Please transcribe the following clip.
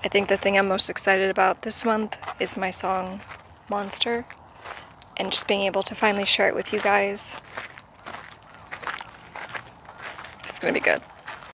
I think the thing I'm most excited about this month is my song, Monster, and just being able to finally share it with you guys. It's gonna be good.